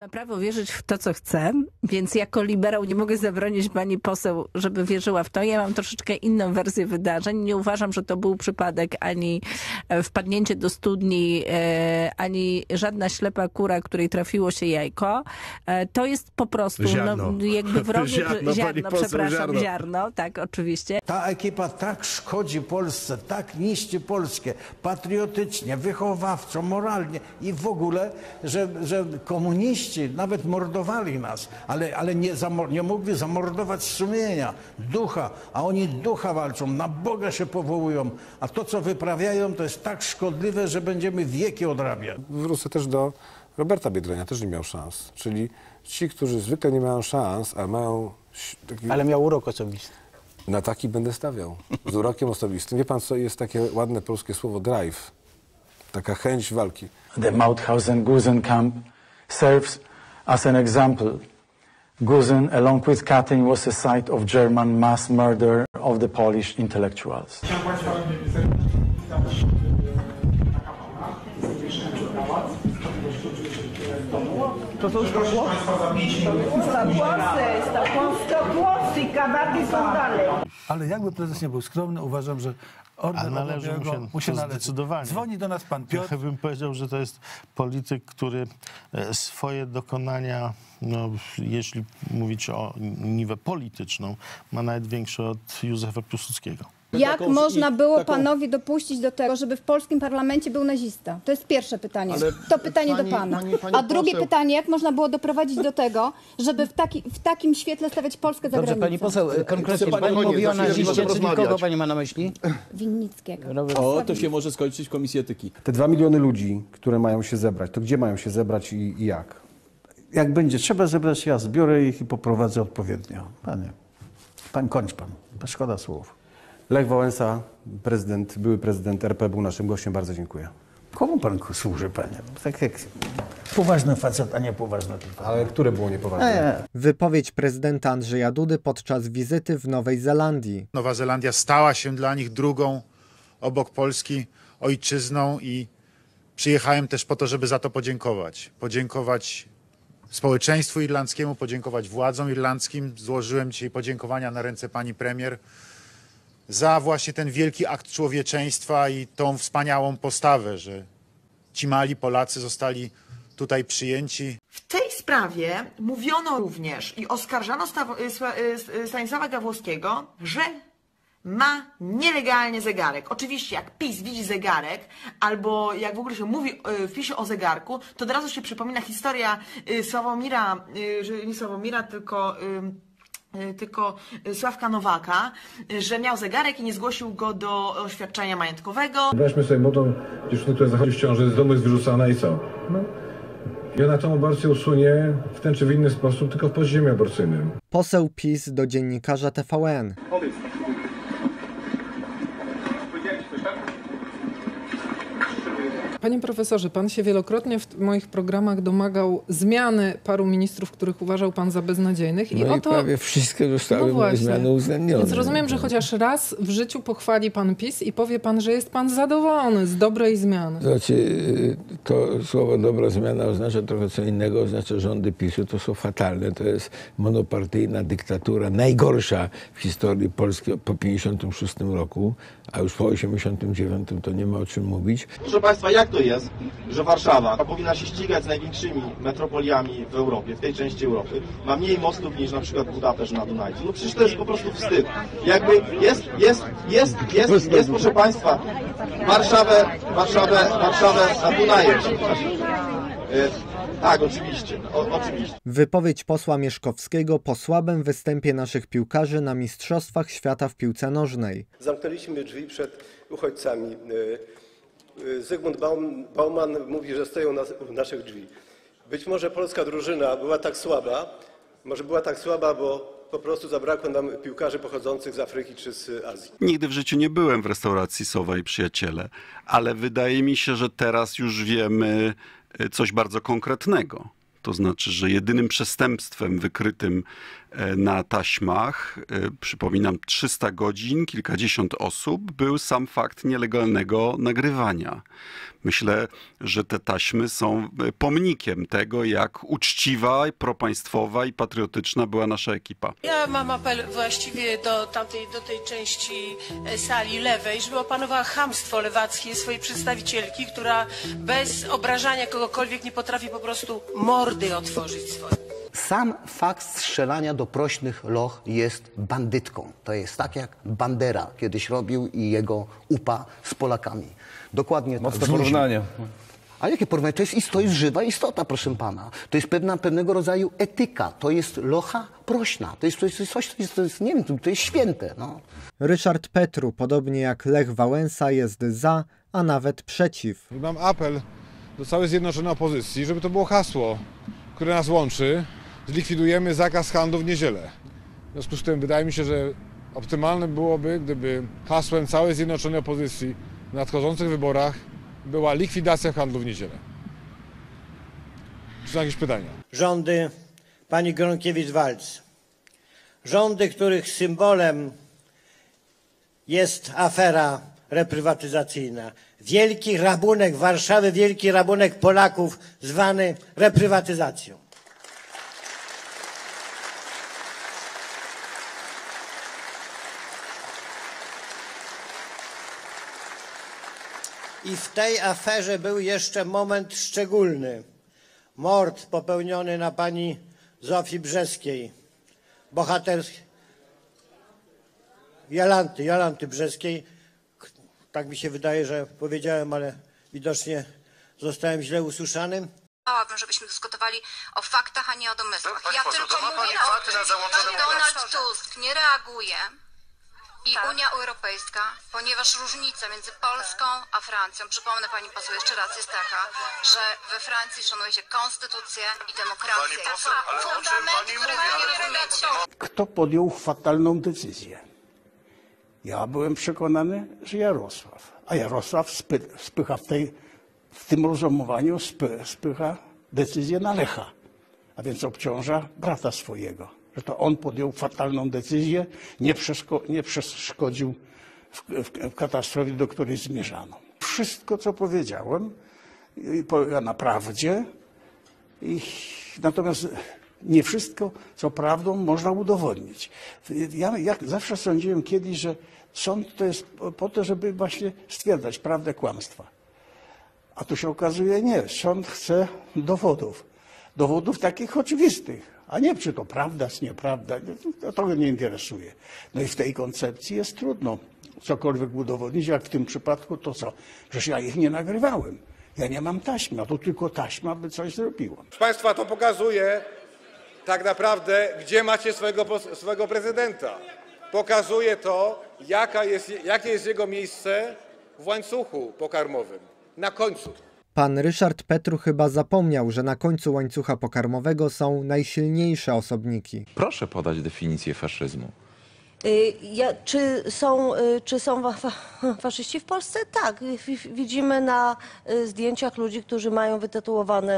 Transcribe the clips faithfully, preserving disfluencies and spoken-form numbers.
Ma prawo wierzyć w to, co chce, więc jako liberał nie mogę zabronić pani poseł, żeby wierzyła w to. Ja mam troszeczkę inną wersję wydarzeń. Nie uważam, że to był przypadek ani wpadnięcie do studni, ani żadna ślepa kura, której trafiło się jajko. To jest po prostu ziarno. No, jakby wrogie... Ziarno, ziarno poseł, przepraszam, ziarno. ziarno, tak, oczywiście. Ta ekipa tak szkodzi Polsce, tak niszczy Polskę patriotycznie, wychowawczo, moralnie i w ogóle, że, że komuniści nawet mordowali nas, ale, ale nie, nie mogli zamordować sumienia, ducha, a oni ducha walczą, na Boga się powołują, a to, co wyprawiają, to jest tak szkodliwe, że będziemy wieki odrabiać. Wrócę też do Roberta Biedronia, też nie miał szans, czyli ci, którzy zwykle nie mają szans, a mają... Taki... Ale miał urok osobisty. Na taki będę stawiał, z urokiem osobistym. Wie pan, co jest takie ładne polskie słowo drive, taka chęć walki. The Mauthausen-Gusen-Camp serves as an example. Gusen, along with Katyn, was a site of German mass murder of the Polish intellectuals. To są sto głosy, sto głosy i kabaty są dalej. Ale jakby prezes nie był skromny, uważam, że order należy mu się, mu się to należy. zdecydowanie. Dzwoni do nas pan Piotr. Ja bym powiedział, że to jest polityk, który swoje dokonania, no, jeśli mówić o niwę polityczną, ma nawet większe od Józefa Piłsudskiego. Jak taką, można było taką... panowi dopuścić do tego, żeby w polskim parlamencie był nazista? To jest pierwsze pytanie. Ale to pytanie pani, do pana. pani, pani A drugie poseł... pytanie, jak można było doprowadzić do tego, żeby w, taki, w takim świetle stawiać Polskę za Dobrze, granicą? pani poseł, konkretnie pani pani koniec, mówi o za chwilę naziście, możemy czyli rozmawiać. kogo pani ma na myśli? Winnickiego. O, to się może skończyć w Komisji Etyki. Te dwa miliony ludzi, które mają się zebrać, to gdzie mają się zebrać i, i jak? Jak będzie trzeba zebrać, ja zbiorę ich i poprowadzę odpowiednio. Panie, pan kończ pan, szkoda słów. Lech Wałęsa, prezydent, były prezydent R P, był naszym gościem. Bardzo dziękuję. Komu pan służy, panie? Tak jak poważny facet, a nie poważny tylko. Ale które było niepoważne? Nie. Wypowiedź prezydenta Andrzeja Dudy podczas wizyty w Nowej Zelandii. Nowa Zelandia stała się dla nich drugą obok Polski ojczyzną i przyjechałem też po to, żeby za to podziękować. Podziękować społeczeństwu irlandzkiemu, podziękować władzom irlandzkim. Złożyłem dzisiaj podziękowania na ręce pani premier za właśnie ten wielki akt człowieczeństwa i tą wspaniałą postawę, że ci mali Polacy zostali tutaj przyjęci. W tej sprawie mówiono również i oskarżano Stanisława Gawłowskiego, że ma nielegalnie zegarek. Oczywiście jak PiS widzi zegarek, albo jak w ogóle się mówi w PiSie o zegarku, to od razu się przypomina historia Sławomira, że nie Sławomira, tylko... tylko Sławka Nowaka, że miał zegarek i nie zgłosił go do oświadczenia majątkowego. Weźmy sobie młodą dziewczynę, która zachodzi w ciąży, z domu jest wyrzucana i co? No. I ona tą aborcję usunie w ten czy w inny sposób, tylko w podziemiu aborcyjnym. Poseł PiS do dziennikarza T V N. Panie profesorze, pan się wielokrotnie w moich programach domagał zmiany paru ministrów, których uważał pan za beznadziejnych. I, no oto... i prawie wszystkie zostały no moje zmiany uwzględnione. Więc rozumiem, że chociaż raz w życiu pochwali pan PiS i powie pan, że jest pan zadowolony z dobrej zmiany. Znaczy, to słowo dobra zmiana oznacza trochę co innego, oznacza rządy PiSu, to są fatalne, to jest monopartyjna dyktatura, najgorsza w historii Polski po pięćdziesiątym szóstym roku, a już po osiemdziesiątym dziewiątym to nie ma o czym mówić. Proszę państwa, jak to jest, że Warszawa powinna się ścigać z największymi metropoliami w Europie, w tej części Europy, ma mniej mostów niż na przykład Budapeszt na Dunaju? No przecież to jest po prostu wstyd. Jakby jest, jest, jest, jest, jest, jest proszę państwa, Warszawę, Warszawę, Warszawę na Dunaju, przepraszam. Tak, oczywiście, o, oczywiście. Wypowiedź posła Mieszkowskiego po słabym występie naszych piłkarzy na Mistrzostwach Świata w piłce nożnej. Zamknęliśmy drzwi przed uchodźcami. Zygmunt Bauman mówi, że stoją u naszych drzwi. Być może polska drużyna była tak słaba, może była tak słaba, bo po prostu zabrakło nam piłkarzy pochodzących z Afryki czy z Azji. Nigdy w życiu nie byłem w restauracji Sowa i Przyjaciele, ale wydaje mi się, że teraz już wiemy coś bardzo konkretnego. To znaczy, że jedynym przestępstwem wykrytym na taśmach, przypominam, trzysta godzin, kilkadziesiąt osób, był sam fakt nielegalnego nagrywania. Myślę, że te taśmy są pomnikiem tego, jak uczciwa, propaństwowa i patriotyczna była nasza ekipa. Ja mam apel właściwie do tamtej, do tej części sali lewej, żeby opanowała chamstwo lewackie swojej przedstawicielki, która bez obrażania kogokolwiek nie potrafi po prostu mordy otworzyć swoje. Sam fakt strzelania do prośnych loch jest bandytką. To jest tak, jak Bandera kiedyś robił i jego U P A z Polakami. Dokładnie Mocne tak. porównanie. A jakie porównanie? To jest, to jest żywa istota, proszę pana. To jest pewna, pewnego rodzaju etyka. To jest locha prośna. To jest, to jest coś, to jest, to jest, nie wiem, to jest święte. No. Ryszard Petru, podobnie jak Lech Wałęsa, jest za, a nawet przeciw. Mam apel do całej zjednoczonej opozycji, żeby to było hasło, które nas łączy. Zlikwidujemy zakaz handlu w niedzielę. W związku z tym wydaje mi się, że optymalne byłoby, gdyby hasłem całej zjednoczonej opozycji w nadchodzących wyborach była likwidacja handlu w niedzielę. Czy są jakieś pytania? Rządy pani Gronkiewicz-Waltz. Rządy, których symbolem jest afera reprywatyzacyjna. Wielki rabunek Warszawy, wielki rabunek Polaków zwany reprywatyzacją. I w tej aferze był jeszcze moment szczególny. Mord popełniony na pani Zofii Brzeskiej, bohaterskiej, Jolanty, Jolanty Brzeskiej. Tak mi się wydaje, że powiedziałem, ale widocznie zostałem źle usłyszany. Chciałabym, żebyśmy dyskutowali o faktach, a nie o domysłach. Pani Ja poseł, tylko to ma mówię pani o fakty tym, na załączonym że Donald obrazku. Tusk nie reaguje i Unia Europejska, ponieważ różnica między Polską a Francją, przypomnę pani poseł jeszcze raz, jest taka, że we Francji szanuje się konstytucję i demokrację. Pani poseł, ale o czym pani mówi? nie rozumiecie. Kto podjął fatalną decyzję? Ja byłem przekonany, że Jarosław. A Jarosław spy, spycha w, tej, w tym rozumowaniu spy, spycha decyzję na Lecha. A więc obciąża brata swojego. Że to on podjął fatalną decyzję, nie, przeszko, nie przeszkodził w, w, w katastrofie, do której zmierzano. Wszystko, co powiedziałem, polega na prawdzie. I, natomiast nie wszystko, co prawdą, można udowodnić. Ja, ja zawsze sądziłem kiedyś, że sąd to jest po to, żeby właśnie stwierdzać prawdę kłamstwa. A tu się okazuje nie. Sąd chce dowodów. Dowodów takich oczywistych. A nie, czy to prawda, czy nieprawda, to, to go nie interesuje. No i w tej koncepcji jest trudno cokolwiek udowodnić, jak w tym przypadku to co? Przecież ja ich nie nagrywałem. Ja nie mam taśmy, a to tylko taśma by coś zrobiła. Proszę Państwa, to pokazuje tak naprawdę, gdzie macie swojego, swojego prezydenta. Pokazuje to, jaka jest, jakie jest jego miejsce w łańcuchu pokarmowym. Na końcu. Pan Ryszard Petru chyba zapomniał, że na końcu łańcucha pokarmowego są najsilniejsze osobniki. Proszę podać definicję faszyzmu. Ja, czy są, czy są fa faszyści w Polsce? Tak. Widzimy na zdjęciach ludzi, którzy mają wytatuowane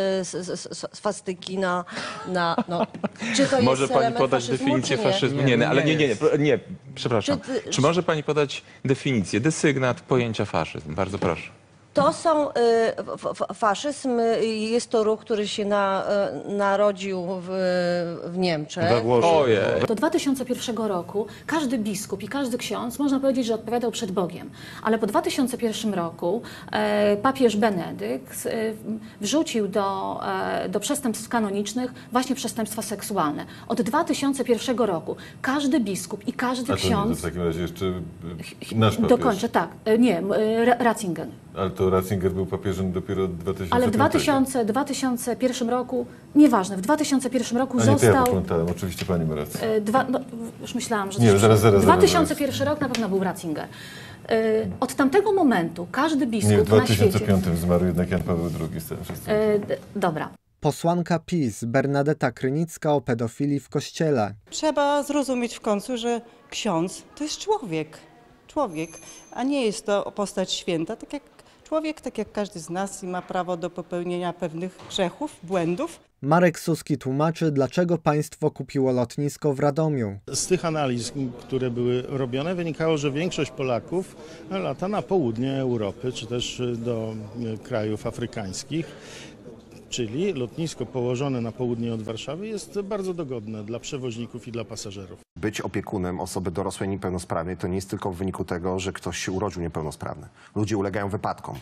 swastyki na... na no. Czy to może jest pani podać faszyzmu, definicję nie? faszyzmu? Nie, nie, ale nie, nie, nie, nie przepraszam. Czy, ty, czy może pani podać definicję, desygnat pojęcia faszyzm? Bardzo proszę. To są, y, faszyzm jest to ruch, który się na, y, narodził w, w Niemczech. Do dwa tysiące pierwszego roku każdy biskup i każdy ksiądz, można powiedzieć, że odpowiadał przed Bogiem. Ale po dwa tysiące pierwszym roku e, papież Benedykt e, wrzucił do, e, do przestępstw kanonicznych właśnie przestępstwa seksualne. Od dwa tysiące pierwszego roku każdy biskup i każdy A to ksiądz... Nie, to w takim razie jeszcze nasz papież. Dokończę, tak. E, nie, Ratzinger. Ale to Ratzinger był papieżem dopiero od dwa tysiące piątego. Ale w dwa tysiące pierwszym roku, nieważne, w dwa tysiące pierwszym roku A nie, został... to ja popamiętałem, oczywiście pani ma rację. E, dwa, no, już myślałam, że... Nie, zaraz, zaraz, dwa tysiące pierwszy rok na pewno był Ratzinger. E, od tamtego momentu każdy biskup Nie, w dwa tysiące na piątym świecie... zmarł jednak Jan Paweł drugi z całym wszystkim. E, dobra. Posłanka PiS Bernadeta Krynicka o pedofilii w kościele. Trzeba zrozumieć w końcu, że ksiądz to jest człowiek. Człowiek, a nie jest to postać święta, tak jak człowiek, tak jak każdy z nas i ma prawo do popełnienia pewnych grzechów, błędów. Marek Suski tłumaczy, dlaczego państwo kupiło lotnisko w Radomiu. Z tych analiz, które były robione, wynikało, że większość Polaków lata na południe Europy, czy też do krajów afrykańskich. Czyli lotnisko położone na południe od Warszawy jest bardzo dogodne dla przewoźników i dla pasażerów. Być opiekunem osoby dorosłej niepełnosprawnej to nie jest tylko w wyniku tego, że ktoś się urodził niepełnosprawny. Ludzie ulegają wypadkom.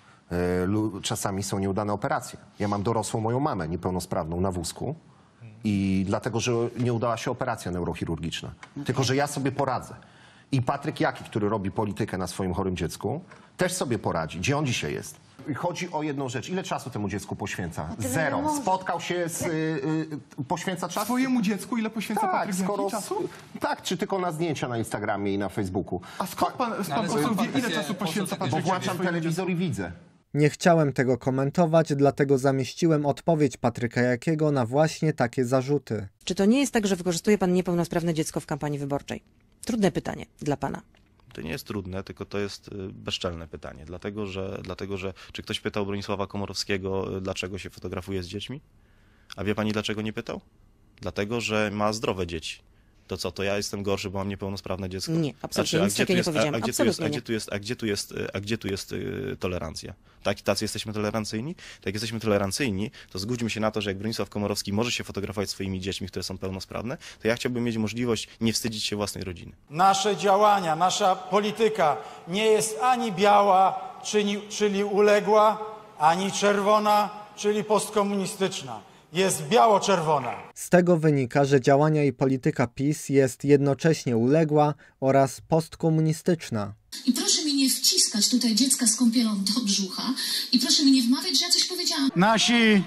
Czasami są nieudane operacje. Ja mam dorosłą moją mamę niepełnosprawną na wózku i dlatego, że nie udała się operacja neurochirurgiczna. Tylko, że ja sobie poradzę. I Patryk Jaki, który robi politykę na swoim chorym dziecku, też sobie poradzi. Gdzie on dzisiaj jest? Chodzi o jedną rzecz. Ile czasu temu dziecku poświęca? Zero. Spotkał się z... Y, y, poświęca czas? Swojemu dziecku ile poświęca tak, Patryk skoro, Jaki czasu? Tak, czy tylko na zdjęcia na Instagramie i na Facebooku. A skąd pan, pan poseł wie, ile czasu poświęca Patryk Jaki? Bo włączam telewizor i widzę. Nie chciałem tego komentować, dlatego zamieściłem odpowiedź Patryka Jakiego na właśnie takie zarzuty. Czy to nie jest tak, że wykorzystuje pan niepełnosprawne dziecko w kampanii wyborczej? Trudne pytanie dla pana. To nie jest trudne, tylko to jest bezczelne pytanie. Dlatego że, dlatego, że czy ktoś pytał Bronisława Komorowskiego, dlaczego się fotografuje z dziećmi? A wie pani, dlaczego nie pytał? Dlatego, że ma zdrowe dzieci. To co, to ja jestem gorszy, bo mam niepełnosprawne dziecko? Nie, absolutnie znaczy, nic takiego nie powiedziałem. A, a, gdzie tu jest, a, nie. gdzie tu jest, a gdzie tu jest, a gdzie tu jest y, tolerancja? Tak, tacy jesteśmy tolerancyjni? Tak, jak jesteśmy tolerancyjni, to zgódźmy się na to, że jak Bronisław Komorowski może się fotografować swoimi dziećmi, które są pełnosprawne, to ja chciałbym mieć możliwość nie wstydzić się własnej rodziny. Nasze działania, nasza polityka nie jest ani biała, czyli, czyli uległa, ani czerwona, czyli postkomunistyczna. Jest biało-czerwona. Z tego wynika, że działania i polityka PiS jest jednocześnie uległa oraz postkomunistyczna. I proszę mi nie wciskać tutaj dziecka z kąpielą do brzucha i proszę mi nie wmawiać, że ja coś powiedziałam. Nasi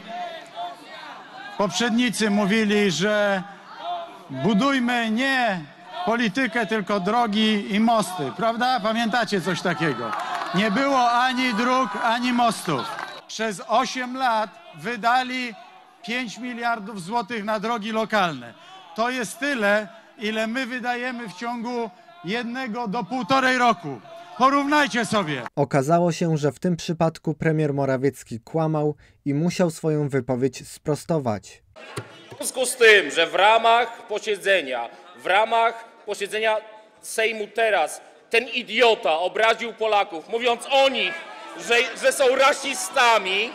poprzednicy mówili, że budujmy nie politykę, tylko drogi i mosty. Prawda? Pamiętacie coś takiego? Nie było ani dróg, ani mostów. Przez osiem lat wydali pięć miliardów złotych na drogi lokalne. To jest tyle, ile my wydajemy w ciągu jednego do półtorej roku. Porównajcie sobie. Okazało się, że w tym przypadku premier Morawiecki kłamał i musiał swoją wypowiedź sprostować. W związku z tym, że w ramach posiedzenia, w ramach posiedzenia Sejmu teraz ten idiota obraził Polaków, mówiąc o nich, że, że są rasistami,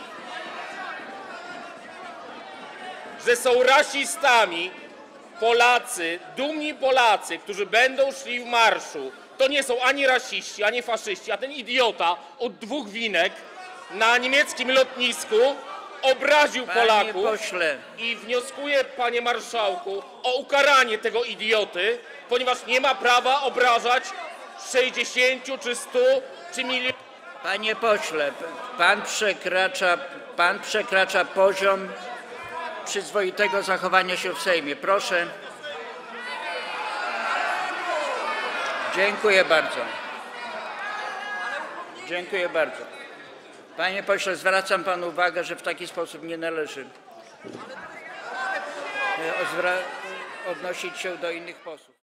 że są rasistami, Polacy, dumni Polacy, którzy będą szli w marszu, to nie są ani rasiści, ani faszyści, a ten idiota od dwóch winek na niemieckim lotnisku obraził Panie Polaków pośle. i wnioskuję, panie marszałku, o ukaranie tego idioty, ponieważ nie ma prawa obrażać sześćdziesięciu czy stu czy milionów. Panie pośle, pan przekracza, pan przekracza poziom przyzwoitego zachowania się w Sejmie. Proszę. Dziękuję bardzo. Dziękuję bardzo. Panie pośle, zwracam panu uwagę, że w taki sposób nie należy odnosić się do innych posłów.